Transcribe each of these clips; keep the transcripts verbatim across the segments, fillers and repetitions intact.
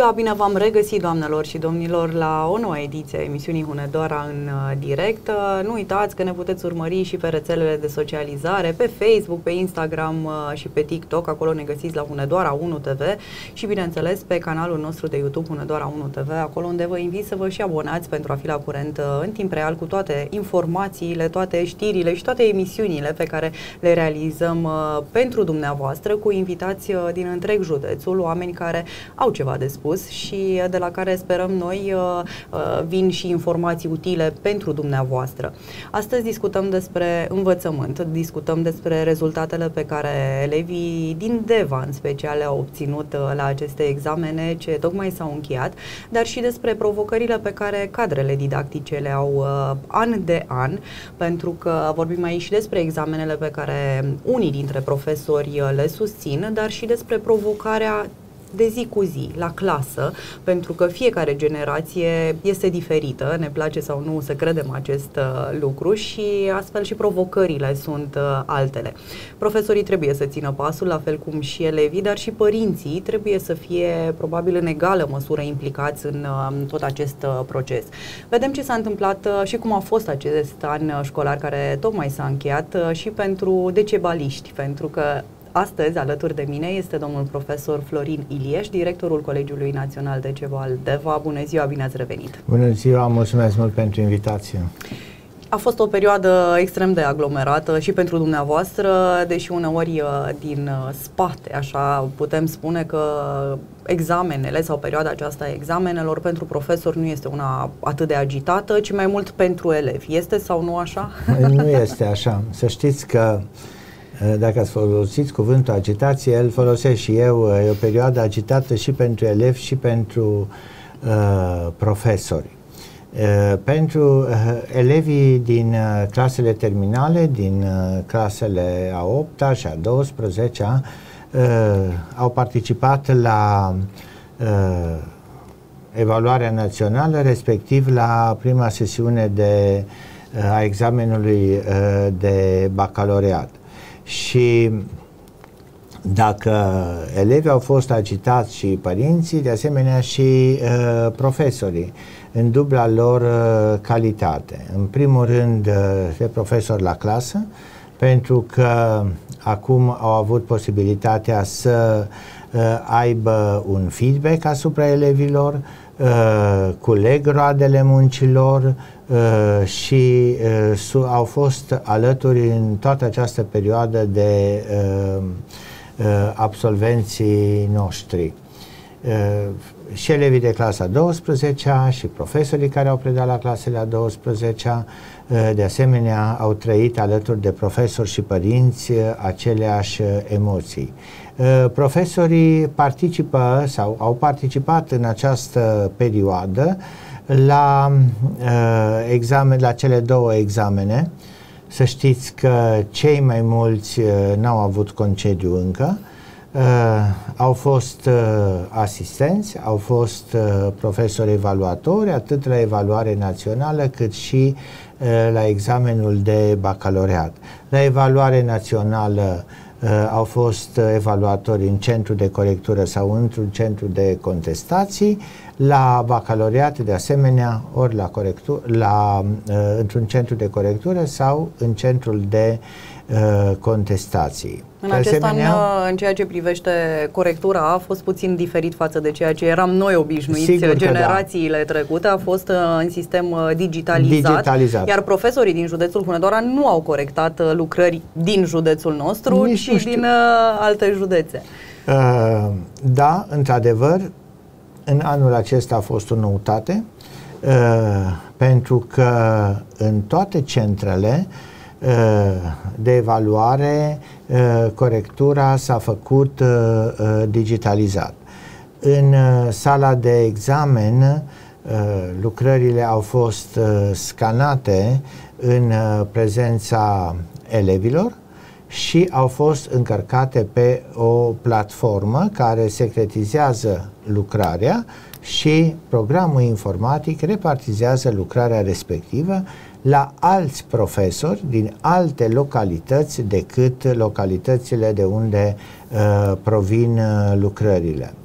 ziua, bine v-am regăsit, doamnelor și domnilor, la o nouă ediție a emisiunii Hunedoara în direct. Nu uitați că ne puteți urmări și pe rețelele de socializare, pe Facebook, pe Instagram și pe TikTok, acolo ne găsiți la Hunedoara unu T V și, bineînțeles, pe canalul nostru de YouTube Hunedoara unu T V, acolo unde vă invit să vă și abonați pentru a fi la curent în timp real cu toate informațiile, toate știrile și toate emisiunile pe care le realizăm pentru dumneavoastră, cu invitați din întreg județul, oameni care au ceva de spus și de la care sperăm noi vin și informații utile pentru dumneavoastră. Astăzi discutăm despre învățământ, discutăm despre rezultatele pe care elevii din DEVA în special le-au obținut la aceste examene ce tocmai s-au încheiat, dar și despre provocările pe care cadrele didactice le au an de an, pentru că vorbim aici și despre examenele pe care unii dintre profesori le susțin, dar și despre provocarea de zi cu zi, la clasă, pentru că fiecare generație este diferită, ne place sau nu să credem acest uh, lucru și astfel și provocările sunt uh, altele. Profesorii trebuie să țină pasul, la fel cum și elevii, dar și părinții trebuie să fie probabil în egală măsură implicați în uh, tot acest uh, proces. Vedem ce s-a întâmplat uh, și cum a fost acest an școlar care tocmai s-a încheiat uh, și pentru decebaliști, pentru că astăzi, alături de mine, este domnul profesor Florin Ilieș, directorul Colegiului Național Decebal DEVA. Bună ziua, bine ați revenit! Bună ziua, mulțumesc mult pentru invitație! A fost o perioadă extrem de aglomerată și pentru dumneavoastră, deși uneori din spate, așa putem spune că examenele sau perioada aceasta a examenelor pentru profesori nu este una atât de agitată, ci mai mult pentru elevi. Este sau nu așa? Nu este așa. Să știți că dacă ați folosit cuvântul agitație, îl folosesc și eu. E o perioadă agitată și pentru elevi și pentru uh, profesori. Uh, pentru uh, elevii din uh, clasele terminale, din uh, clasele a opta și a douăsprezecea, uh, au participat la uh, evaluarea națională, respectiv la prima sesiune de, uh, a examenului uh, de bacalaureat. Și dacă elevii au fost agitați și părinții, de asemenea și uh, profesorii, în dubla lor uh, calitate. În primul rând, uh, de profesori la clasă, pentru că acum au avut posibilitatea să uh, aibă un feedback asupra elevilor, uh, culeg roadele muncilor, Uh, și uh, au fost alături în toată această perioadă de uh, uh, absolvenții noștri. Uh, și elevii de clasa a douăsprezecea și profesorii care au predat la clasele a douăsprezecea, uh, de asemenea, au trăit alături de profesori și părinți uh, aceleași uh, emoții. Uh, profesorii participă sau au participat în această perioadă la uh, examen, la cele două examene. Să știți că cei mai mulți uh, n-au avut concediu încă. Uh, au fost uh, asistenți, au fost uh, profesori evaluatori, atât la evaluare națională cât și uh, la examenul de bacalaureat. La evaluare națională Uh, au fost uh, evaluatori în centru de corectură sau într-un centru de contestații, la bacalaureat de asemenea, ori la corectură, la, uh, într-un centru de corectură sau în centrul de uh, contestații. În de acest asemenea, an, în ceea ce privește corectura, a fost puțin diferit față de ceea ce eram noi obișnuiți. Sigur generațiile da. trecute, a fost uh, în sistem uh, digitalizat, digitalizat, iar profesorii din județul Hunedoara nu au corectat uh, lucrări din județul nostru, Nici ci din uh, alte județe. Uh, da, într-adevăr, în anul acesta a fost o noutate, uh, pentru că în toate centrele de evaluare, corectura s-a făcut digitalizat. În sala de examen, lucrările au fost scanate în prezența elevilor și au fost încărcate pe o platformă care secretizează lucrarea și programul informatic repartizează lucrarea respectivă la alți profesori din alte localități decât localitățile de unde uh, provin uh, lucrările.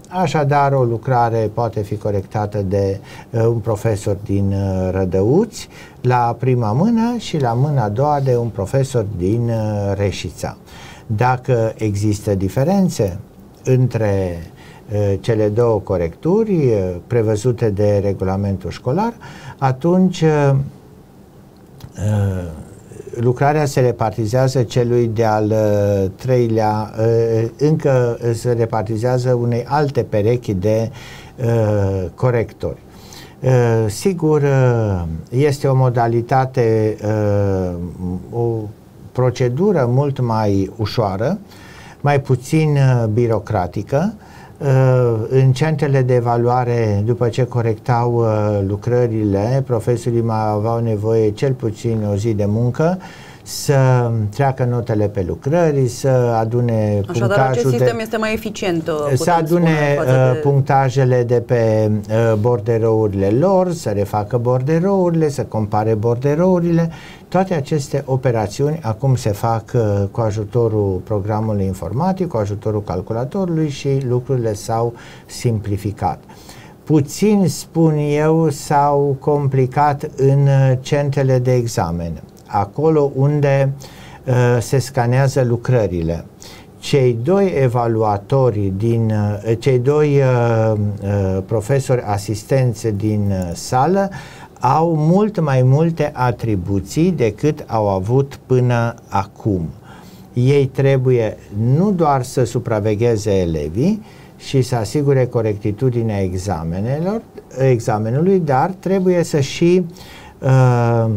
Așadar, o lucrare poate fi corectată de uh, un profesor din uh, Rădăuți la prima mână și la mâna a doua de un profesor din uh, Reșița. Dacă există diferențe între uh, cele două corecturi uh, prevăzute de regulamentul școlar, atunci uh, uh, lucrarea se repartizează celui de-al uh, treilea, uh, încă se repartizează unei alte perechi de uh, corectori. Uh, sigur, uh, este o modalitate, uh, o procedură mult mai ușoară, mai puțin uh, birocratică. Uh, în centrele de evaluare, după ce corectau uh, lucrările, profesorii mai aveau nevoie cel puțin o zi de muncă să treacă notele pe lucrări, să adune Așadar, punctajul acest sistem de, este mai eficient, să adune uh, de... punctajele de pe uh, borderourile lor, să refacă borderourile, să compare borderourile. Toate aceste operațiuni acum se fac uh, cu ajutorul programului informatic, cu ajutorul calculatorului și lucrurile s-au simplificat. Puțin, spun eu, s-au complicat în centrele de examen, acolo unde uh, se scanează lucrările. Cei doi evaluatori din, uh, cei doi uh, uh, profesori asistenți din uh, sală au mult mai multe atribuții decât au avut până acum. Ei trebuie nu doar să supravegheze elevii și să asigure corectitudinea examenelor, examenului, dar trebuie să și uh,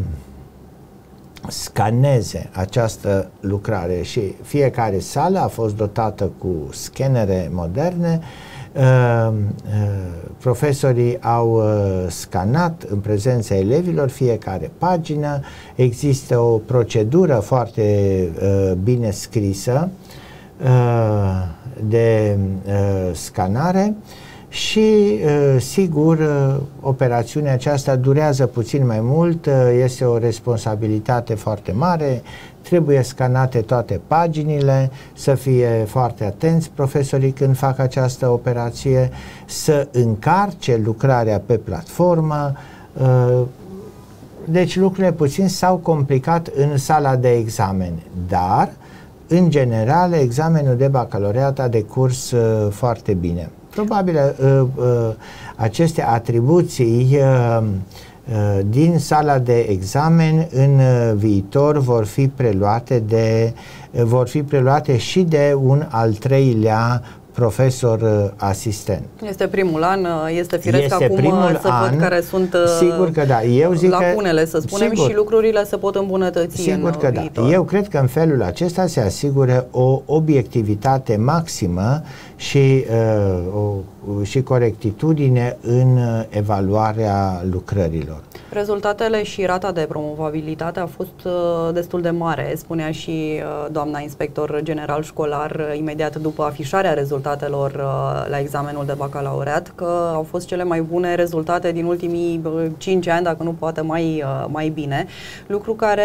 scaneze această lucrare și fiecare sală a fost dotată cu scanere moderne. Uh, uh, profesorii au uh, scanat în prezența elevilor fiecare pagină. Există o procedură foarte uh, bine scrisă uh, de uh, scanare și uh, sigur uh, operațiunea aceasta durează puțin mai mult, uh, este o responsabilitate foarte mare, trebuie scanate toate paginile, să fie foarte atenți profesorii când fac această operație, să încarce lucrarea pe platformă. Uh, deci lucrurile puțin s-au complicat în sala de examen, dar în general examenul de bacalaureat a decurs uh, foarte bine. Probabil uh, uh, aceste atribuții uh, uh, din sala de examen în uh, viitor vor fi preluate de uh, vor fi preluate și de un al treilea profesor uh, asistent. Este primul an, este firesc este acum primul să an, văd care sunt sigur că da. Eu zic lacunele, că, să spunem, sigur, și lucrurile se pot îmbunătăți sigur în că viitor. Da. Eu cred că în felul acesta se asigură o obiectivitate maximă și, uh, o, și corectitudine în uh, evaluarea lucrărilor. Rezultatele și rata de promovabilitate a fost uh, destul de mare, spunea și uh, doamna inspector general școlar uh, imediat după afișarea rezultatelor uh, la examenul de bacalaureat, că au fost cele mai bune rezultate din ultimii uh, cinci ani, dacă nu poate mai, uh, mai bine, lucru care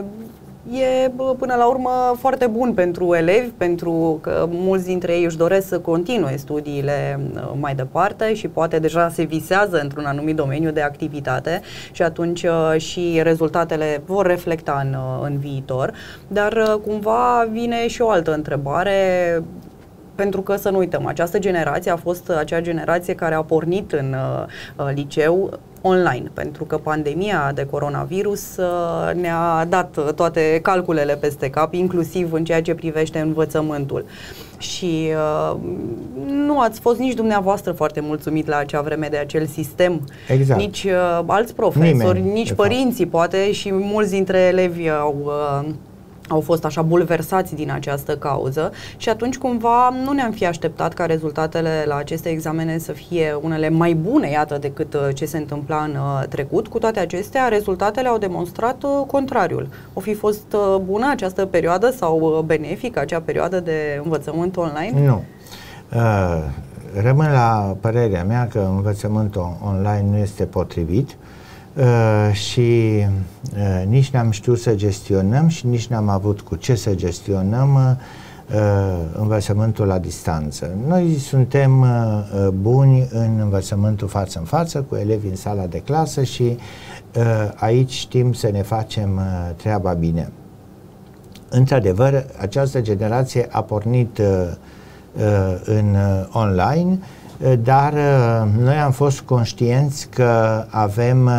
e până la urmă foarte bun pentru elevi, pentru că mulți dintre ei își doresc să continue studiile mai departe și poate deja se visează într-un anumit domeniu de activitate și atunci și rezultatele vor reflecta în, în viitor. Dar cumva vine și o altă întrebare, pentru că să nu uităm, această generație a fost acea generație care a pornit în uh, liceu online, pentru că pandemia de coronavirus uh, ne-a dat toate calculele peste cap, inclusiv în ceea ce privește învățământul. Și uh, nu ați fost nici dumneavoastră foarte mulțumit la acea vreme de acel sistem, exact. nici uh, alți profesori, Nimeni, nici părinții, fapt. Poate, și mulți dintre elevi au... Uh, au fost așa bulversați din această cauză și atunci cumva nu ne-am fi așteptat ca rezultatele la aceste examene să fie unele mai bune, iată, decât ce se întâmpla în uh, trecut. Cu toate acestea, rezultatele au demonstrat uh, contrariul. O fi fost uh, bună această perioadă sau uh, benefică acea perioadă de învățământ online? Nu. Uh, rămân la părerea mea că învățământul online nu este potrivit. Uh, și uh, nici n-am știut să gestionăm și nici n-am avut cu ce să gestionăm învățământul la distanță. Noi suntem buni în învățământul față în față, cu elevii în sala de clasă și aici știm să ne facem treaba bine. Într-adevăr, această generație a pornit în online, dar noi am fost conștienți că avem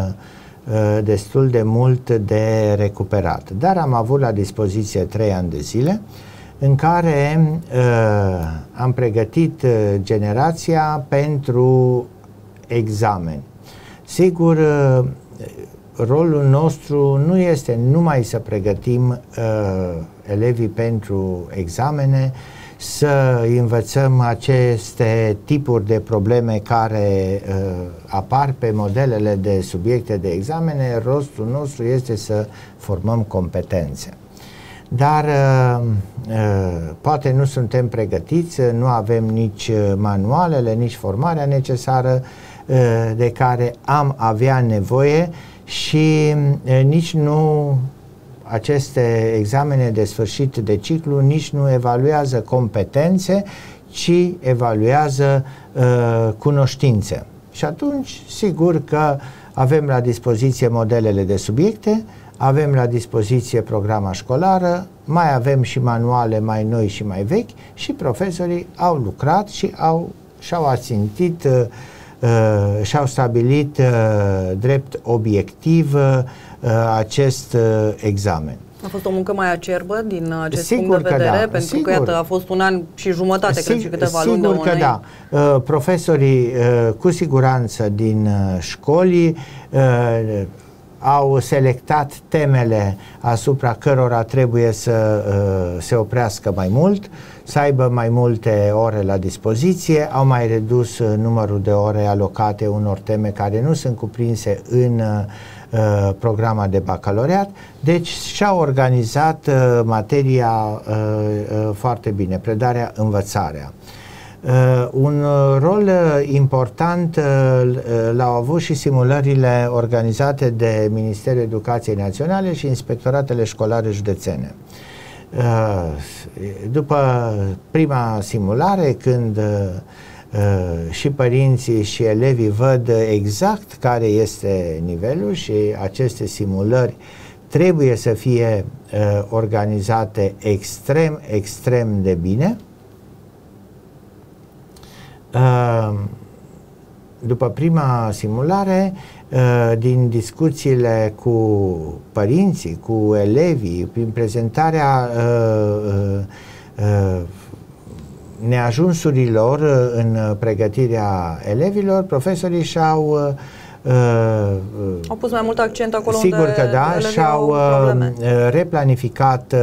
destul de mult de recuperat. Dar am avut la dispoziție trei ani de zile în care uh, am pregătit generația pentru examen. Sigur, uh, rolul nostru nu este numai să pregătim uh, elevii pentru examene, să învățăm aceste tipuri de probleme care uh, apar pe modelele de subiecte de examene. Rostul nostru este să formăm competențe. Dar uh, uh, poate nu suntem pregătiți, nu avem nici manualele, nici formarea necesară uh, de care am avea nevoie și uh, nici nu aceste examene de sfârșit de ciclu nici nu evaluează competențe, ci evaluează uh, cunoștințe. Și atunci, sigur că avem la dispoziție modelele de subiecte, avem la dispoziție programa școlară, mai avem și manuale mai noi și mai vechi și profesorii au lucrat și au, și-au ațintit, uh, uh, și-au stabilit uh, drept obiectiv uh, acest uh, examen. A fost o muncă mai acerbă din acest sigur punct de vedere, da, pentru sigur. că iată, a fost un an și jumătate, sigur, cred, și câteva sigur luni de că da. Uh, profesorii uh, cu siguranță din uh, școli uh, au selectat temele asupra cărora trebuie să uh, se oprească mai mult, să aibă mai multe ore la dispoziție, au mai redus uh, numărul de ore alocate unor teme care nu sunt cuprinse în uh, programa de bacalaureat, deci și-au organizat uh, materia uh, uh, foarte bine, predarea, învățarea. Uh, un rol uh, important uh, l-au avut și simulările organizate de Ministerul Educației Naționale și inspectoratele școlare județene. Uh, după prima simulare, când uh, și părinții și elevii văd exact care este nivelul și aceste simulări trebuie să fie uh, organizate extrem, extrem de bine. După prima simulare, din discuțiile cu părinții, cu elevii, prin prezentarea neajunsurilor în pregătirea elevilor, problematic și-au au pus mai mult accent acolo sigur unde că da, și-au replanificat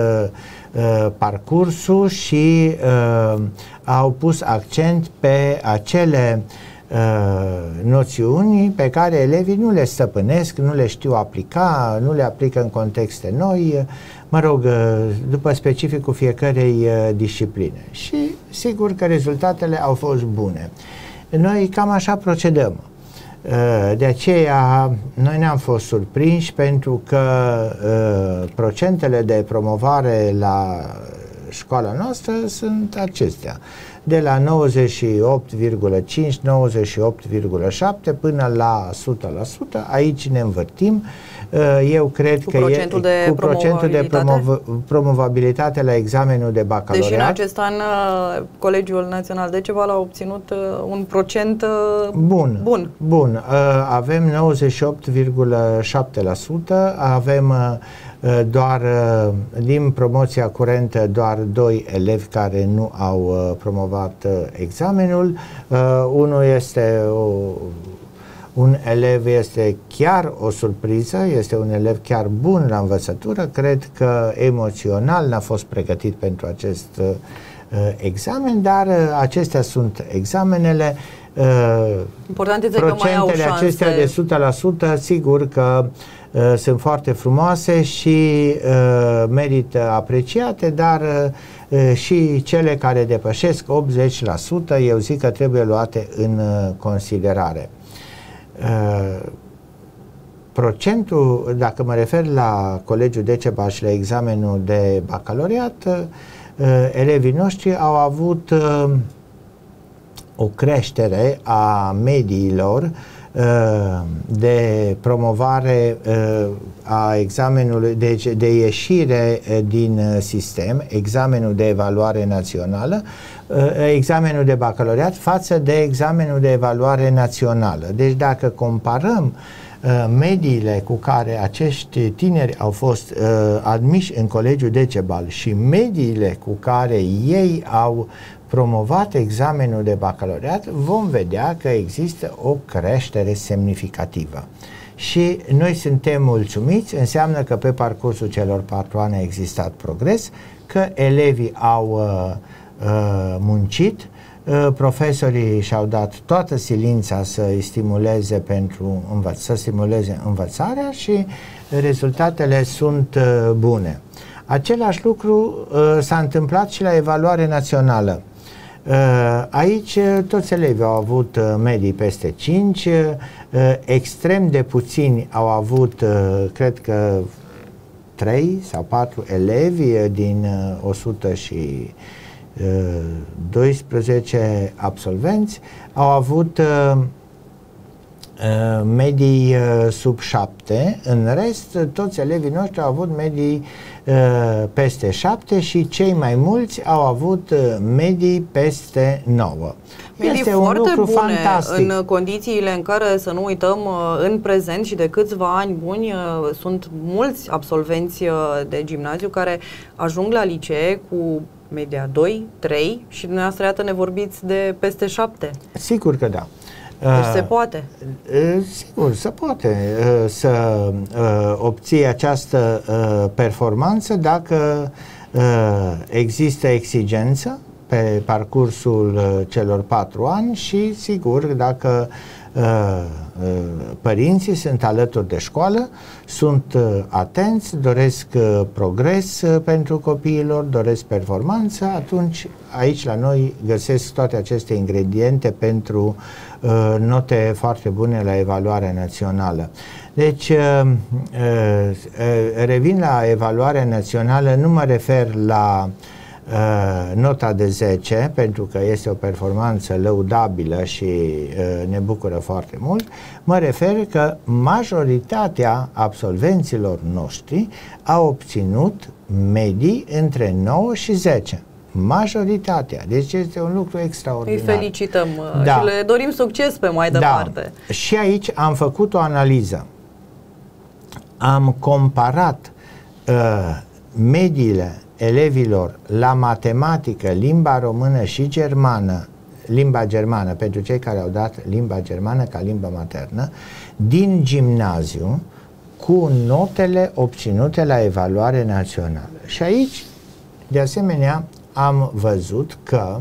parcursul și uh, au pus accent pe acele uh, noțiuni pe care elevii nu le stăpânesc, nu le știu aplica, nu le aplică în contexte noi, mă rog, uh, după specificul fiecărei uh, discipline. Și sigur că rezultatele au fost bune. Noi cam așa procedăm. De aceea noi ne-am fost surprinși, pentru că uh, procentele de promovare la școala noastră sunt acestea, de la nouăzeci și opt virgulă cinci - nouăzeci și opt virgulă șapte până la o sută la sută. Aici ne învârtim. Eu cred cu că procentul e de cu procentul de promov promovabilitate la examenul de bacalaureat. Deși în acest an Colegiul Național de Ceva l-a obținut un procent bun. Bun. Bun. Avem nouăzeci și opt virgulă șapte la sută, avem doar din promoția curentă doar doi elevi care nu au promovat examenul. Unul este o Un elev este chiar o surpriză, este un elev chiar bun la învățătură, cred că emoțional n-a fost pregătit pentru acest uh, examen, dar uh, acestea sunt examenele. Uh, Important este că mai au șanse. Acestea de o sută la sută, sigur că uh, sunt foarte frumoase și uh, merită apreciate, dar uh, și cele care depășesc optzeci la sută, eu zic că trebuie luate în uh, considerare. Uh, procentul, dacă mă refer la Colegiul Decebal și la examenul de bacalaureat, uh, elevii noștri au avut uh, o creștere a mediilor uh, de promovare uh, a examenului, deci de ieșire uh, din sistem, examenul de evaluare națională, uh, examenul de bacalaureat față de examenul de evaluare națională. Deci dacă comparăm mediile cu care acești tineri au fost uh, admiși în Colegiul Decebal și mediile cu care ei au promovat examenul de bacalaureat, vom vedea că există o creștere semnificativă. Și noi suntem mulțumiți, înseamnă că pe parcursul celor patru ani a existat progres, că elevii au uh, uh, muncit, profesorii și-au dat toată silința să îi stimuleze pentru învăț- să stimuleze învățarea și rezultatele sunt uh, bune. Același lucru uh, s-a întâmplat și la evaluare națională. Uh, aici uh, toți elevii au avut uh, medii peste cinci, uh, extrem de puțini au avut, uh, cred că trei sau patru elevi uh, din uh, o sută și doisprezece absolvenți au avut uh, uh, medii uh, sub șapte, în rest toți elevii noștri au avut medii uh, peste șapte și cei mai mulți au avut uh, medii peste nouă. Medii este foarte un lucru bune fantastic. în condițiile în care, să nu uităm, în prezent și de câțiva ani buni sunt mulți absolvenți de gimnaziu care ajung la licee cu media doi, trei și dumneavoastră, iată, ne vorbiți de peste șapte. Sigur că da. Deci uh, se poate. Uh, sigur, se poate uh, să uh, obții această uh, performanță dacă uh, există exigență pe parcursul uh, celor patru ani și, sigur, dacă uh, uh, părinții sunt alături de școală, sunt uh, atenți, doresc uh, progres uh, pentru copiilor, doresc performanță, atunci aici la noi găsesc toate aceste ingrediente pentru uh, note foarte bune la evaluarea națională. Deci, uh, uh, revin la evaluarea națională, nu mă refer la Uh, nota de zece, pentru că este o performanță lăudabilă și uh, ne bucură foarte mult. Mă refer că majoritatea absolvenților noștri au obținut medii între nouă și zece. Majoritatea. Deci este un lucru extraordinar. Îi felicităm da. și le dorim succes pe mai departe. Da. Și aici am făcut o analiză. Am comparat uh, mediile elevilor la matematică, limba română și germană, limba germană, pentru cei care au dat limba germană ca limba maternă, din gimnaziu, cu notele obținute la evaluare națională. Și aici, de asemenea, am văzut că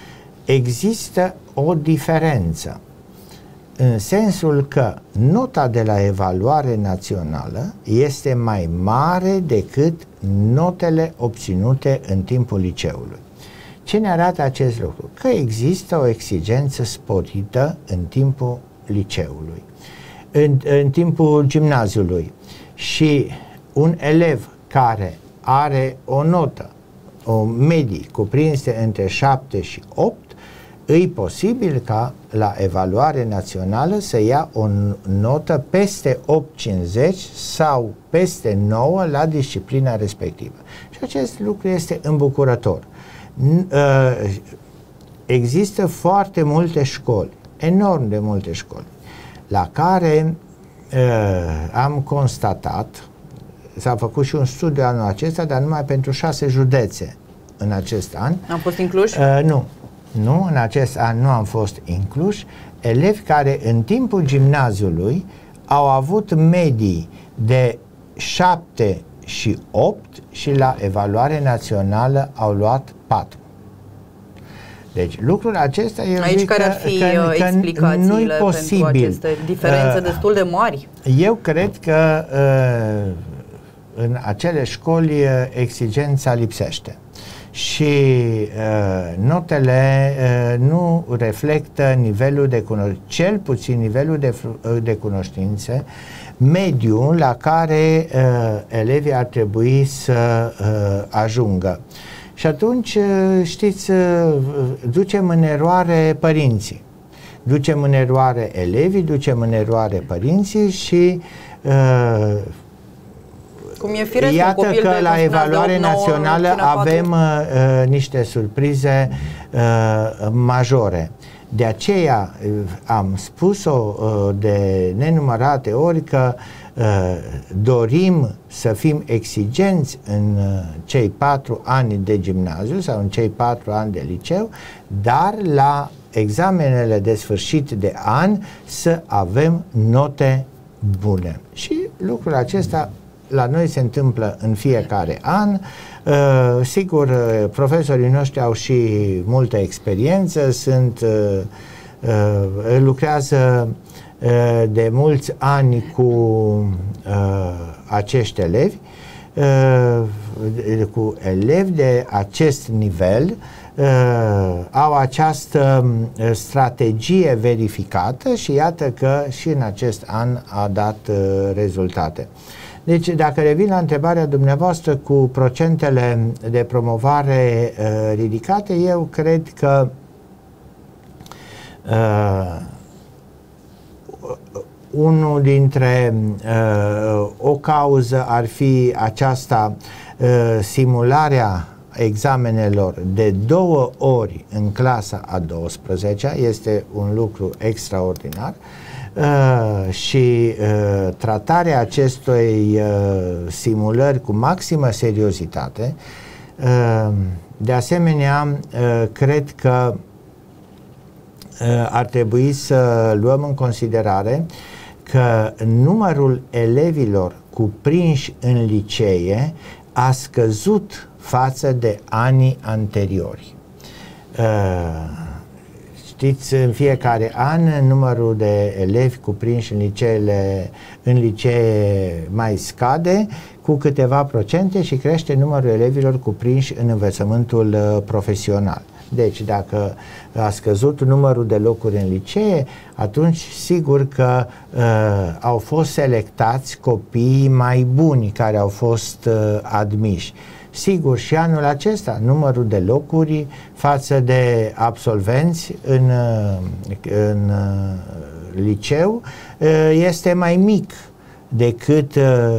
există o diferență, în sensul că nota de la evaluare națională este mai mare decât notele obținute în timpul liceului. Ce ne arată acest lucru? Că există o exigență sporită în timpul liceului, în, în timpul gimnaziului, și un elev care are o notă, o medii cuprinse între șapte și opt, îi posibil ca la evaluare națională să ia o notă peste opt virgulă cincizeci sau peste nouă la disciplina respectivă. Și acest lucru este îmbucurător. Există foarte multe școli, enorm de multe școli, la care am constatat, s-a făcut și un studiu anul acesta, dar numai pentru șase județe în acest an. Am fost incluși? Uh, nu. Nu, în acest an nu am fost incluși elevi care în timpul gimnaziului au avut medii de șapte și opt și la evaluare națională au luat patru. Deci lucrul acesta eu aici zic care că, ar fi că, că explicațiile posibil. pentru aceste diferențe uh, destul de mari? Eu cred că uh, în acele școli exigența lipsește și uh, notele uh, nu reflectă nivelul de cunoștințe, cel puțin nivelul de, de cunoștințe mediu la care uh, elevii ar trebui să uh, ajungă. Și atunci, știți, ducem în eroare părinții. Ducem în eroare elevii, ducem în eroare părinții și uh, cum e firesc, iată un copil că de, la evaluare nouă, națională avem uh, niște surprize uh, majore. De aceea uh, am spus-o uh, de nenumărate ori că uh, dorim să fim exigenți în uh, cei patru ani de gimnaziu sau în cei patru ani de liceu, dar la examenele de sfârșit de an să avem note bune. Și lucrul acesta la noi se întâmplă în fiecare an. Uh, sigur, uh, profesorii noștri au și multă experiență, sunt, uh, uh, lucrează uh, de mulți ani cu uh, acești elevi, uh, cu elevi de acest nivel, uh, au această uh, strategie verificată și iată că și în acest an a dat uh, rezultate. Deci, dacă revin la întrebarea dumneavoastră cu procentele de promovare uh, ridicate, eu cred că uh, unul dintre uh, o cauză ar fi aceasta uh, simularea examenelor de două ori în clasa a douăsprezecea, este un lucru extraordinar. Uh, și uh, tratarea acestei uh, simulări cu maximă seriozitate. Uh, de asemenea, uh, cred că uh, ar trebui să luăm în considerare că numărul elevilor cuprinși în licee a scăzut față de anii anteriori. Uh, Știți, în fiecare an numărul de elevi cuprinși în liceele, în licee mai scade cu câteva procente și crește numărul elevilor cuprinși în învățământul uh, profesional. Deci dacă a scăzut numărul de locuri în licee, atunci sigur că uh, au fost selectați copiii mai buni care au fost uh, admiși. Sigur, și anul acesta numărul de locuri față de absolvenți în, în liceu este mai mic decât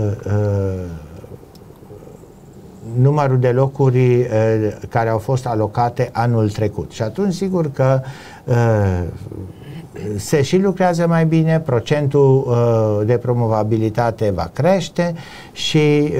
numărul de locuri care au fost alocate anul trecut. Și atunci sigur că se și lucrează mai bine, procentul de promovabilitate va crește și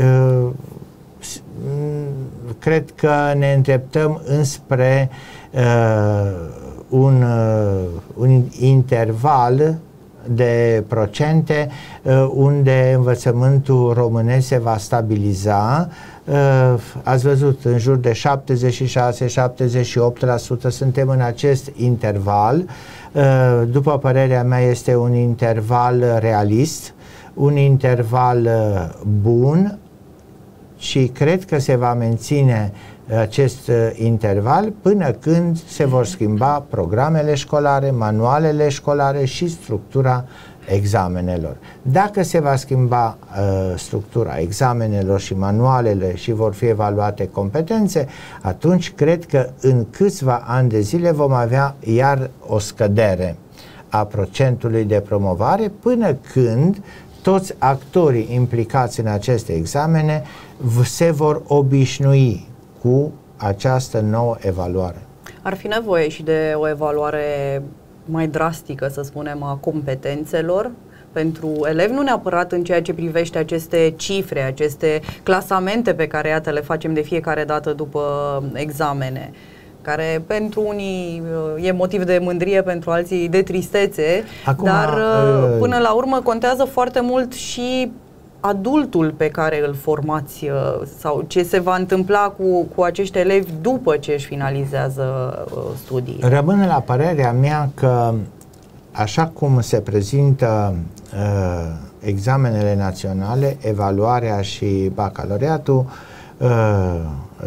cred că ne îndreptăm înspre uh, un, uh, un interval de procente uh, unde învățământul românesc se va stabiliza. Uh, ați văzut, în jur de șaptezeci și șase - șaptezeci și opt la sută suntem în acest interval. Uh, după părerea mea este un interval realist, un interval uh, bun, și cred că se va menține acest interval până când se vor schimba programele școlare, manualele școlare și structura examenelor. Dacă se va schimba uh, structura examenelor și manualele și vor fi evaluate competențe, atunci cred că în câțiva ani de zile vom avea iar o scădere a procentului de promovare până când toți actorii implicați în aceste examene se vor obișnui cu această nouă evaluare. Ar fi nevoie și de o evaluare mai drastică, să spunem, a competențelor pentru elevi, nu neapărat în ceea ce privește aceste cifre, aceste clasamente pe care, iată, le facem de fiecare dată după examene, care pentru unii e motiv de mândrie, pentru alții de tristețe. Acum, dar uh, până la urmă contează foarte mult și adultul pe care îl formați uh, sau ce se va întâmpla cu, cu acești elevi după ce își finalizează uh, studiile. Rămâne la părerea mea că așa cum se prezintă uh, examenele naționale, evaluarea și bacalaureatul, uh,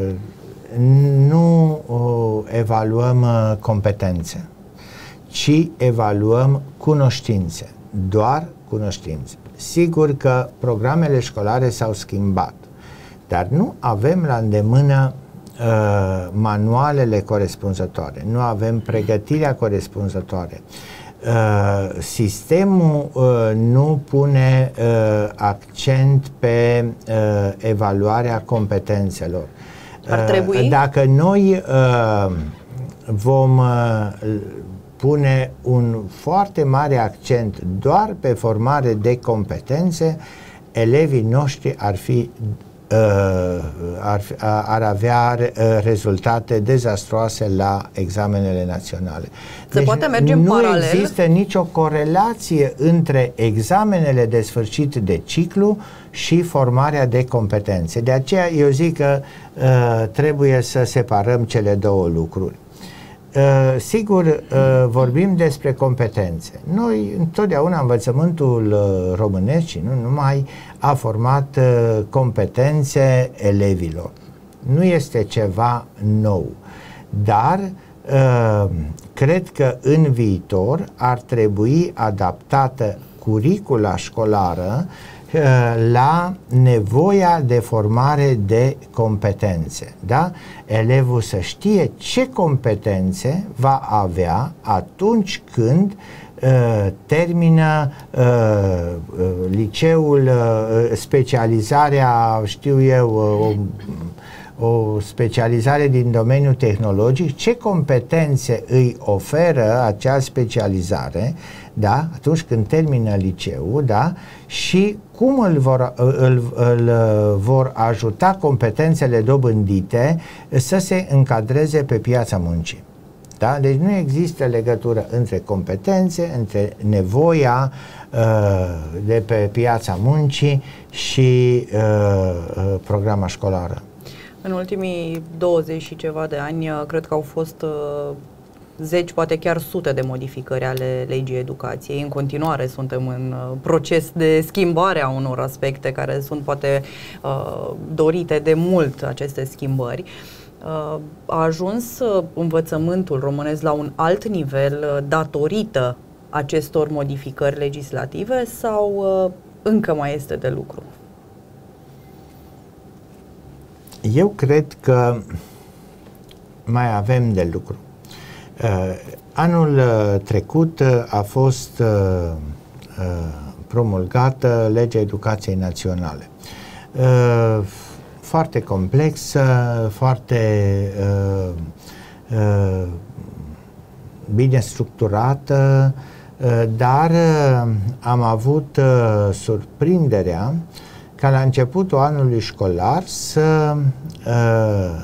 nu uh, evaluăm uh, competențe, ci evaluăm cunoștințe, doar cunoștințe. Sigur că programele școlare s-au schimbat, dar nu avem la îndemână uh, manualele corespunzătoare, nu avem pregătirea corespunzătoare. Uh, sistemul uh, nu pune uh, accent pe uh, evaluarea competențelor. Ar trebui? Uh, dacă noi uh, vom uh, pune un foarte mare accent doar pe formare de competențe, elevii noștri ar fi Uh, ar, ar avea uh, rezultate dezastroase la examenele naționale. Se deci poate merge în nu paralel? Nu există nicio corelație între examenele de sfârșit de ciclu și formarea de competențe. De aceea eu zic că uh, trebuie să separăm cele două lucruri. Uh, sigur, uh, vorbim despre competențe. Noi, întotdeauna, învățământul uh, românesc și nu numai, a format uh, competențe elevilor. Nu este ceva nou, dar uh, cred că în viitor ar trebui adaptată curicula școlară la nevoia de formare de competențe. Da? Elevul să știe ce competențe va avea atunci când uh, termină uh, liceul, uh, specializarea, știu eu, uh, o, o specializare din domeniul tehnologic, ce competențe îi oferă acea specializare, da? Atunci când termină liceul, da? Și cum îl vor, îl, îl vor ajuta competențele dobândite să se încadreze pe piața muncii. Da? Deci nu există legătură între competențe, între nevoia uh, de pe piața muncii și uh, uh, programa școlară. În ultimii douăzeci și ceva de ani, cred că au fost uh, zeci, poate chiar sute de modificări ale legii educației. În continuare suntem în uh, proces de schimbare a unor aspecte care sunt poate uh, dorite de mult, aceste schimbări. Uh, a ajuns uh, învățământul românesc la un alt nivel uh, datorită acestor modificări legislative sau uh, încă mai este de lucru? Eu cred că mai avem de lucru. Uh, anul uh, trecut uh, a fost uh, uh, promulgată legea educației naționale. Uh, foarte complexă, foarte uh, uh, bine structurată, uh, dar uh, am avut uh, surprinderea ca la începutul anului școlar să uh,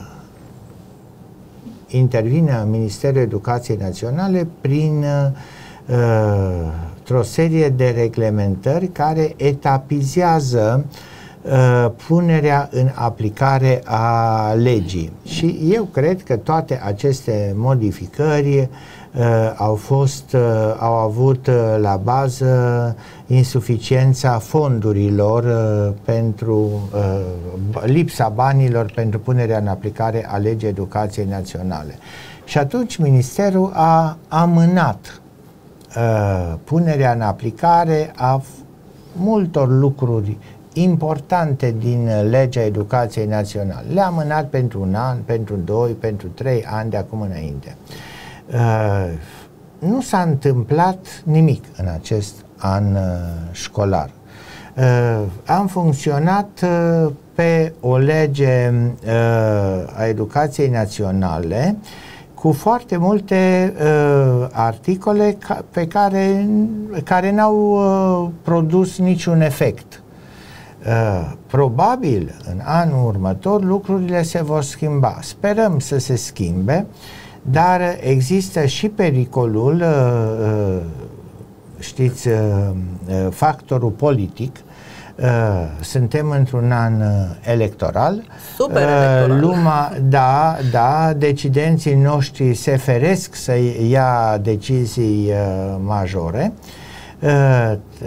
intervine Ministerul Educației Naționale prin uh, o serie de reglementări care etapizează uh, punerea în aplicare a legii. Și eu cred că toate aceste modificări uh, au fost, uh, au avut uh, la bază insuficiența fondurilor uh, pentru uh, lipsa banilor pentru punerea în aplicare a legii educației naționale. Și atunci Ministerul a amânat uh, punerea în aplicare a multor lucruri importante din legea educației naționale. Le-a amânat pentru un an, pentru doi, pentru trei ani de acum înainte. Uh, nu s-a întâmplat nimic în acest an uh, școlar. Uh, am funcționat uh, pe o lege uh, a educației naționale cu foarte multe uh, articole ca, pe care, care n-au uh, produs niciun efect. Uh, probabil în anul următor lucrurile se vor schimba. Sperăm să se schimbe, dar există și pericolul, uh, uh, știți, uh, uh, factorul politic. Uh, suntem într-un an uh, electoral. Super electoral. Uh, lumea, da, da, decidenții noștri se feresc să ia decizii uh, majore. Uh, uh,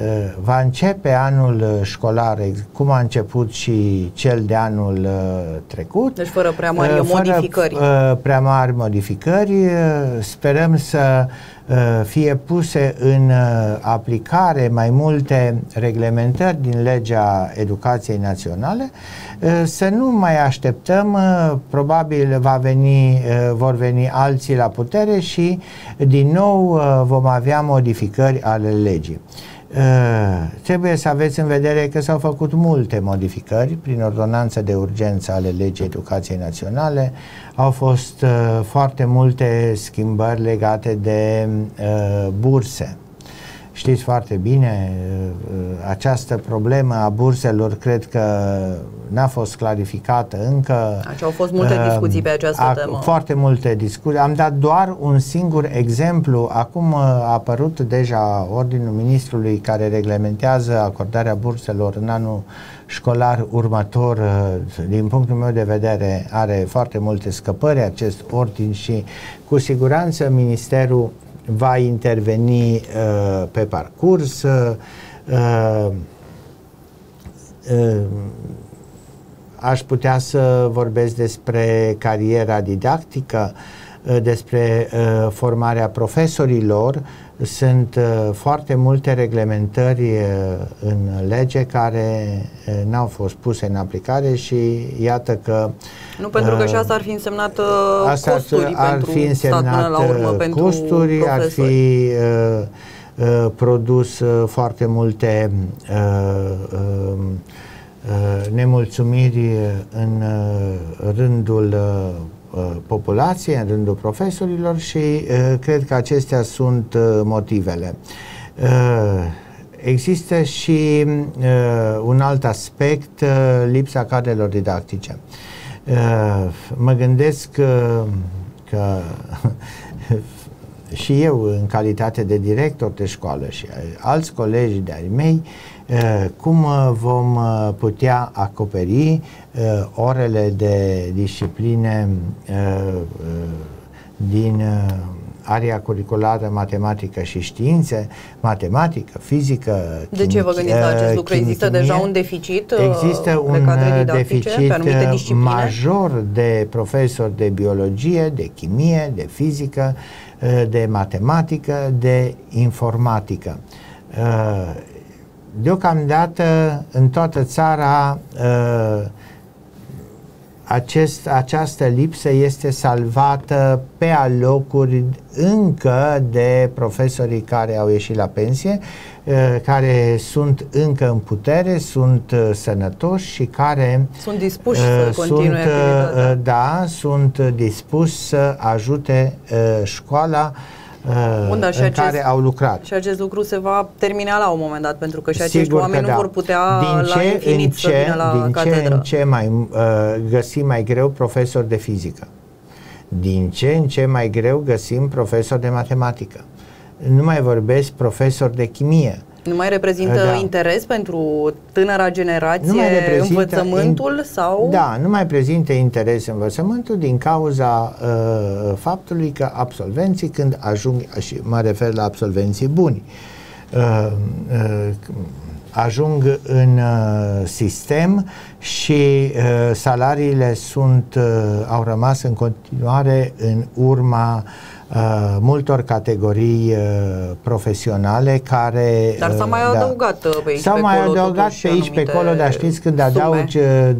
va începe anul școlar cum a început și cel de anul uh, trecut. Deci fără prea mari uh, modificări. Fără uh, prea mari modificări. Uh, sperăm să uh, fie puse în uh, aplicare mai multe reglementări din legea Educației Naționale. Uh, să nu mai așteptăm, uh, probabil va veni, uh, vor veni alții la putere și din nou uh, vom avea modificări ale legii. Uh, trebuie să aveți în vedere că s-au făcut multe modificări prin ordonanță de urgență ale legii Educației Naționale. Au fost uh, foarte multe schimbări legate de uh, burse. Știți foarte bine, această problemă a burselor cred că n-a fost clarificată încă. Așa, au fost multe discuții pe această a, temă. Foarte multe discuții. Am dat doar un singur exemplu. Acum a apărut deja Ordinul Ministrului care reglementează acordarea burselor în anul școlar următor. Din punctul meu de vedere are foarte multe scăpări acest ordin și cu siguranță Ministerul va interveni uh, pe parcurs. Uh, uh, aș putea să vorbesc despre cariera didactică, uh, despre uh, formarea profesorilor. Sunt uh, foarte multe reglementări uh, în lege care uh, n-au fost puse în aplicare și iată că nu, pentru că și asta ar fi însemnat uh, asta costuri ar pentru fi însemnat stat până la urmă, pentru costuri, profesori. ar fi uh, uh, produs uh, foarte multe uh, uh, uh, nemulțumiri în uh, rândul uh, populației, în rândul profesorilor și uh, cred că acestea sunt uh, motivele. Uh, Există și uh, un alt aspect, uh, lipsa cadrelor didactice. Uh, mă gândesc uh, că și eu, în calitate de director de școală și alți colegi de-ai mei, uh, cum vom putea acoperi uh, orele de discipline uh, uh, din uh, area curriculară matematică și științe, matematică, fizică, De ce vă gândiți la acest lucru? Există deja un deficit Există de un cadre deficit pe anumite discipline? major de profesori de biologie, de chimie, de fizică, de matematică, de informatică. Deocamdată, în toată țara, Acest, această lipsă este salvată pe alocuri încă de profesorii care au ieșit la pensie, care sunt încă în putere, sunt sănătoși și care sunt dispuși să continue sunt, activitatea. Da, sunt dispuși să ajute școala Bun, în acest, care au lucrat. Și acest lucru se va termina la un moment dat, pentru că și acești Sigur oameni da. nu vor putea din ce, la infinit ce, să vină la din catedră. ce în ce mai uh, găsim mai greu profesori de fizică. Din ce în ce mai greu găsim profesori de matematică. Nu mai vorbesc profesori de chimie. Nu mai reprezintă da. interes pentru tânăra generație învățământul? In, sau? Da, nu mai prezintă interes învățământul din cauza uh, faptului că absolvenții, când ajung, și mă refer la absolvenții buni, uh, uh, ajung în uh, sistem și uh, salariile sunt, uh, au rămas în continuare în urma Uh, multor categorii uh, profesionale care... Dar s-a mai uh, adăugat da, pe aici S-a pe mai acolo, adăugat pe aici pe acolo, dar știți când adaugi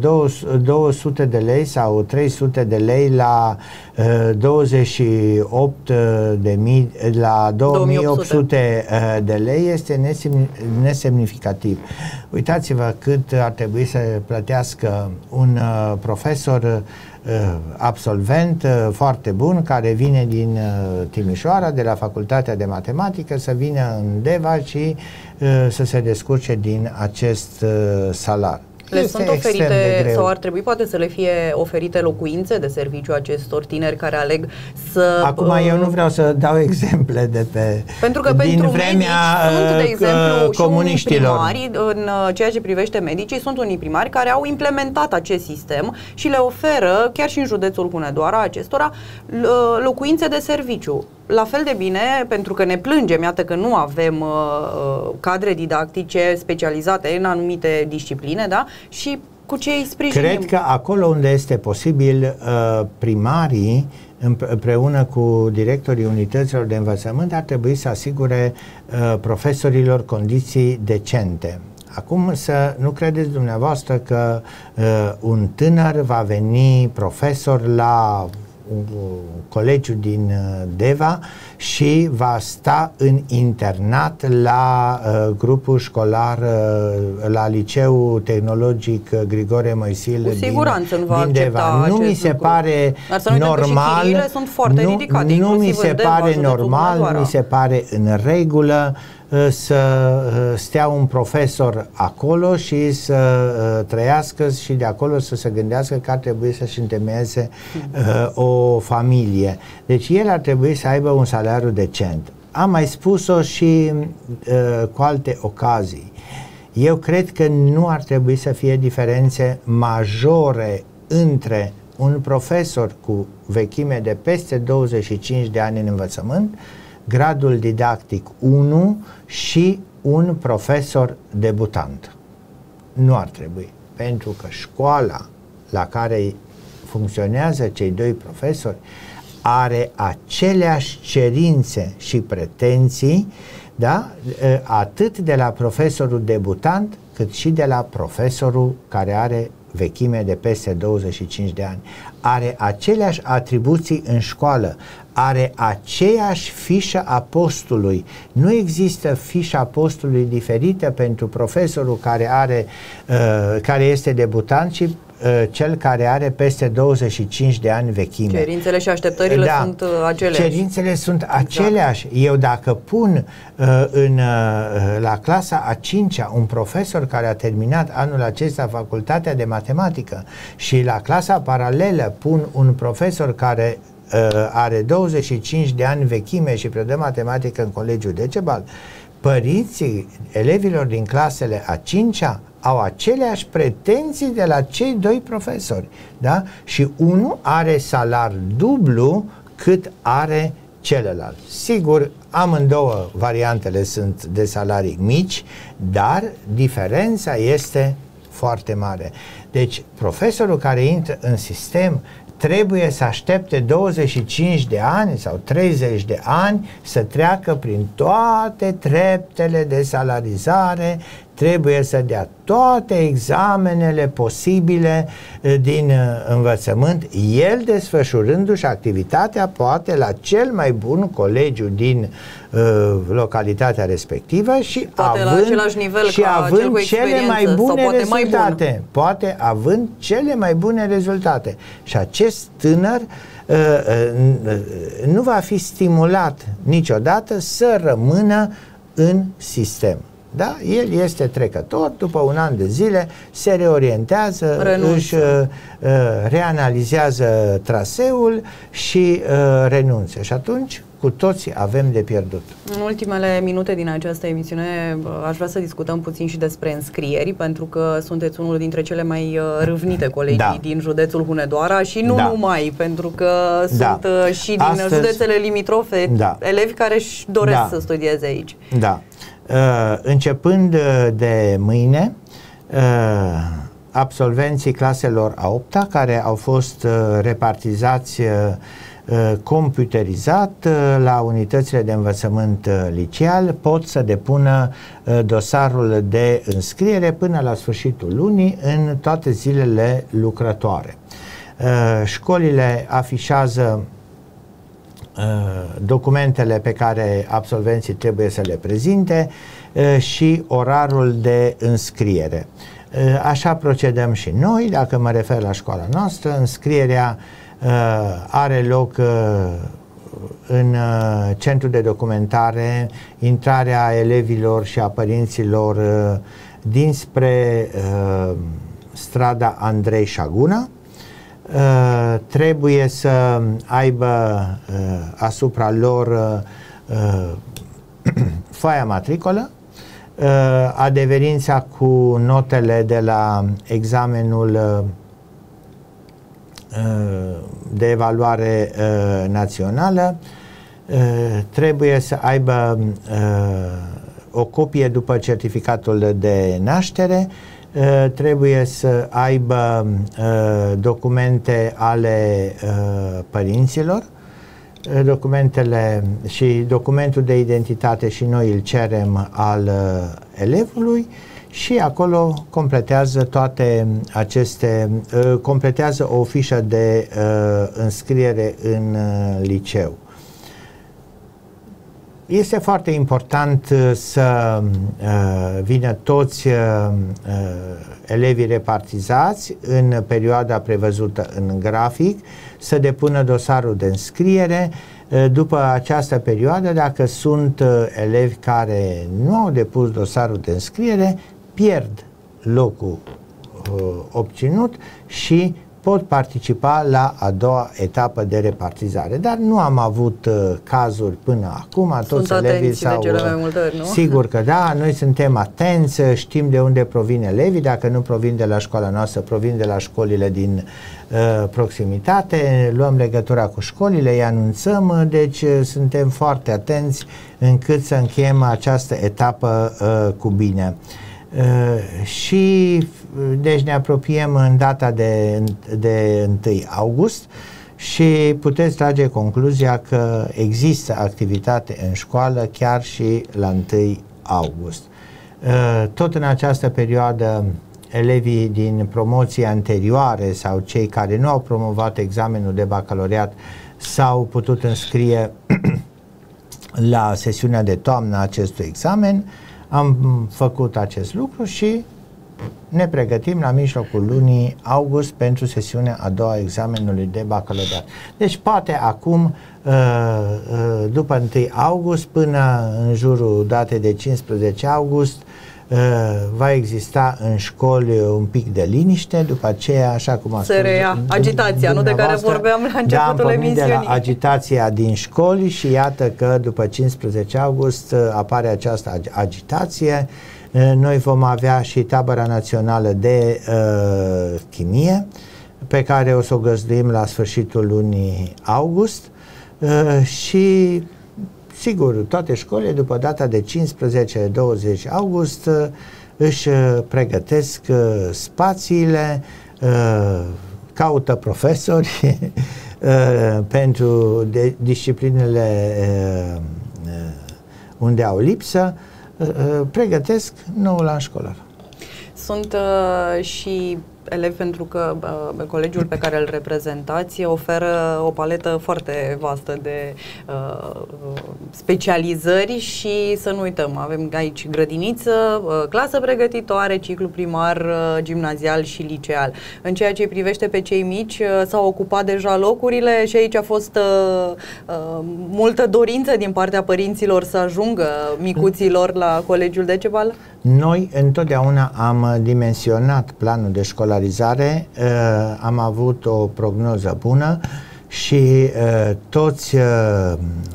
două sute de lei sau trei sute de lei la uh, douăzeci și opt de mii, la două mii opt sute de lei, este nesemnificativ. Uitați-vă cât ar trebui să plătească un uh, profesor Uh, absolvent uh, foarte bun care vine din uh, Timișoara, de la Facultatea de Matematică, să vină în Deva și uh, să se descurce din acest uh, salar. Le este sunt oferite sau ar trebui poate să le fie oferite locuințe de serviciu acestor tineri care aleg să... Acum uh, eu nu vreau să dau exemple de pe... Pentru că din pentru vremea medici sunt, de exemplu, și unii primari, în ceea ce privește medicii, sunt unii primari care au implementat acest sistem și le oferă, chiar și în județul Hunedoara, acestora locuințe de serviciu. la fel de bine, pentru că ne plângem, iată că nu avem uh, cadre dictice specializate în anumite discipline, da? Și cu ce îi sprijinim? Cred că acolo unde este posibil, uh, primarii împreună cu directorii unităților de învățământ ar trebui să asigure uh, profesorilor condiții decente. Acum să nu credeți dumneavoastră că uh, un tânăr va veni profesor la un colegiu din uh, Deva și va sta în internat la uh, grupul școlar, uh, la Liceul Tehnologic Grigore Moisil cu siguranță din, nu va din Deva. Nu mi se lucru. pare normal, sunt foarte nu, ridicate, nu mi se Deva, pare normal, mi se pare în regulă să stea un profesor acolo și să trăiască și de acolo să se gândească că ar trebui să-și întemeieze uh, o familie. Deci el ar trebui să aibă un salariu decent. Am mai spus-o și uh, cu alte ocazii. Eu cred că nu ar trebui să fie diferențe majore între un profesor cu vechime de peste douăzeci și cinci de ani în învățământ, gradul didactic unu și un profesor debutant. Nu ar trebui, pentru că școala la care funcționează cei doi profesori are aceleași cerințe și pretenții, da? Atât de la profesorul debutant cât și de la profesorul care are vechime de peste douăzeci și cinci de ani. Are aceleași atribuții în școală, are aceeași fișă a postului. Nu există fișa postului diferită pentru profesorul care are uh, care este debutant și uh, cel care are peste douăzeci și cinci de ani vechime. Cerințele și așteptările da, sunt uh, aceleași. Cerințele sunt aceleași. Exact. Eu dacă pun uh, în, uh, la clasa a cincea un profesor care a terminat anul acesta facultatea de matematică și la clasa paralelă pun un profesor care uh, are douăzeci și cinci de ani vechime și predă matematică în Colegiul Decebal, părinții elevilor din clasele a cincea au aceleași pretenții de la cei doi profesori, da? Și unul are salar dublu cât are celălalt. Sigur, amândouă variantele sunt de salarii mici, dar diferența este foarte mare. Deci, profesorul care intră în sistem trebuie să aștepte douăzeci și cinci de ani sau treizeci de ani să treacă prin toate treptele de salarizare, trebuie să dea toate examenele posibile din învățământ, el desfășurându-și activitatea poate la cel mai bun colegiu din uh, localitatea respectivă și poate având, la același nivel și ca având cel cu cele mai bune poate rezultate. Mai poate având cele mai bune rezultate. Și acest tânăr uh, uh, nu va fi stimulat niciodată să rămână în sistem. Da? El este trecător, după un an de zile se reorientează, renunță. își uh, reanalizează traseul și uh, renunță. Și atunci cu toții avem de pierdut. În ultimele minute din această emisiune aș vrea să discutăm puțin și despre înscrieri, pentru că sunteți unul dintre cele mai râvnite colegii da. din județul Hunedoara și nu da. numai, pentru că da. sunt și din Astăzi, județele limitrofe da. elevi care își doresc da. să studieze aici. Da. Uh, începând de mâine, uh, absolvenții claselor a opta care au fost uh, repartizați uh, computerizat uh, la unitățile de învățământ uh, liceal pot să depună uh, dosarul de înscriere până la sfârșitul lunii în toate zilele lucrătoare. Uh, școlile afișează documentele pe care absolvenții trebuie să le prezinte și orarul de înscriere. Așa procedăm și noi. Dacă mă refer la școala noastră, înscrierea are loc în centru de documentare, intrarea elevilor și a părinților dinspre strada Andrei Șaguna. Uh, trebuie să aibă uh, asupra lor uh, foaia matricolă, uh, adeverința cu notele de la examenul uh, de evaluare uh, națională trebuie să aibă o copie după certificatul de naștere, trebuie să aibă documente ale părinților, documentele și documentul de identitate și noi îl cerem al elevului și acolo completează toate aceste, completează o fișă de înscriere în liceu. Este foarte important să uh, vină toți uh, elevii repartizați în perioada prevăzută în grafic, să depună dosarul de înscriere. Uh, după această perioadă, dacă sunt uh, elevi care nu au depus dosarul de înscriere, pierd locul uh, obținut și pot participa la a doua etapă de repartizare. Dar nu am avut uh, cazuri până acum. Sunt toți elevii sau, de cele mai multe ori, nu? Sigur că da, noi suntem atenți, știm de unde provin elevii, dacă nu provin de la școala noastră, provin de la școlile din uh, proximitate, luăm legătura cu școlile, îi anunțăm, deci uh, suntem foarte atenți încât să încheiem această etapă uh, cu bine. Uh, și deci ne apropiem în data de, de întâi august și puteți trage concluzia că există activitate în școală chiar și la întâi august. Uh, tot în această perioadă elevii din promoții anterioare sau cei care nu au promovat examenul de bacalaureat s-au putut înscrie la sesiunea de toamnă a acestui examen. Am făcut acest lucru și ne pregătim la mijlocul lunii august pentru sesiunea a doua a examenului de bacalaureat. Deci poate acum, după întâi august până în jurul datei de cincisprezece august, va exista în școli un pic de liniște, după aceea, așa cum a spus se reia agitația, nu de care vorbeam la începutul da, emisiunii. De la agitația din școli și iată că după cincisprezece august apare această agitație. Noi vom avea și tabăra națională de uh, chimie, pe care o să o găzduim la sfârșitul lunii august uh, și sigur, toate școlile după data de cincisprezece douăzeci august uh, își pregătesc uh, spațiile, uh, caută profesori uh, pentru de, disciplinele uh, uh, unde au lipsă, uh, pregătesc noul an școlar. Sunt uh, și elevi, pentru că uh, colegiul pe care îl reprezentați oferă o paletă foarte vastă de uh, specializări și să nu uităm, avem aici grădiniță, uh, clasă pregătitoare, ciclu primar, uh, gimnazial și liceal. În ceea ce privește pe cei mici, uh, s-au ocupat deja locurile și aici a fost uh, uh, multă dorință din partea părinților să ajungă micuților la Colegiul Decebal? Noi întotdeauna am dimensionat planul de școlarizare, uh, am avut o prognoză bună și uh, toți uh,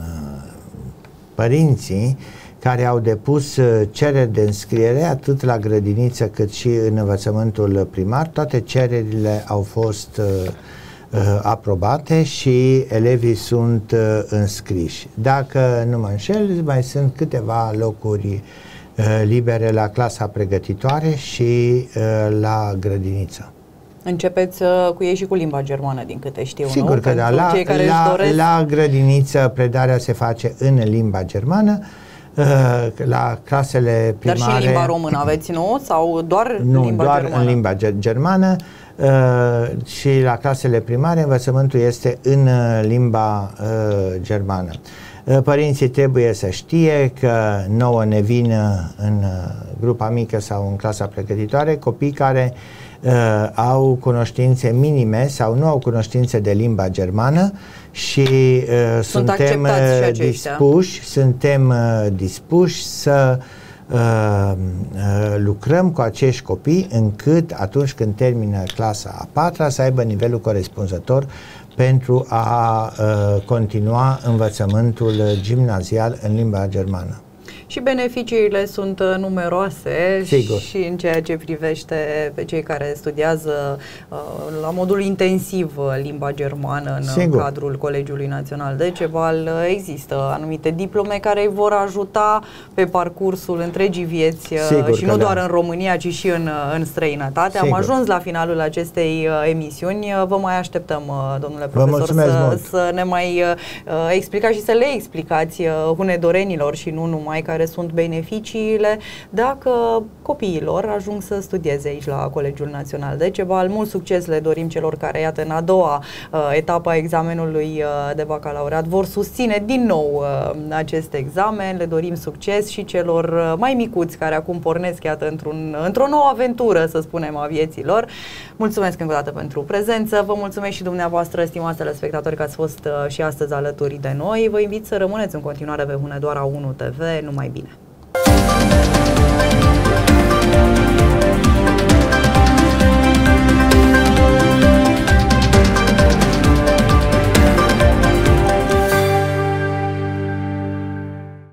părinții care au depus cereri de înscriere atât la grădiniță cât și în învățământul primar, toate cererile au fost uh, uh, aprobate și elevii sunt uh, înscriși. Dacă nu mă înșel, mai sunt câteva locuri libere la clasa pregătitoare și uh, la grădiniță. Începeți uh, cu ei și cu limba germană, din câte știu, Sigur nu? că da, la, cei care la, doresc... la grădiniță predarea se face în limba germană, uh, la clasele primare... Dar și în limba română aveți, nu? Sau doar nu, în limba doar germană? în limba germană uh, și la clasele primare învățământul este în limba uh, germană. Părinții trebuie să știe că nouă ne vin în grupa mică sau în clasa pregătitoare copii care uh, au cunoștințe minime sau nu au cunoștințe de limba germană și uh, Sunt suntem uh, dispuși, suntem uh, dispuși să uh, uh, lucrăm cu acești copii încât atunci când termină clasa a patra să aibă nivelul corespunzător pentru a uh, continua învățământul gimnazial în limba germană. și beneficiile sunt numeroase. Sigur. Și în ceea ce privește pe cei care studiază uh, la modul intensiv limba germană în Sigur. cadrul Colegiului Național Decebal, există anumite diplome care îi vor ajuta pe parcursul întregii vieți. Sigur și nu doar da. în România, ci și în, în străinătate. Sigur. Am ajuns la finalul acestei uh, emisiuni. Vă mai așteptăm, uh, domnule profesor, să, să ne mai uh, explicați și să le explicați uh, hunedorenilor și nu numai care sunt beneficiile dacă copiilor ajung să studieze aici la Colegiul Național Decebal. Mult succes le dorim celor care, iată, în a doua uh, etapă a examenului uh, de bacalaureat vor susține din nou uh, acest examen. Le dorim succes și celor uh, mai micuți care acum pornesc, iată, într-un, într-o nouă aventură, să spunem, a vieții lor. Mulțumesc încă o dată pentru prezență. Vă mulțumesc și dumneavoastră, stimați telespectatori, că ați fost uh, și astăzi alături de noi. Vă invit să rămâneți în continuare pe Hunedoara unu T V. Numai bine!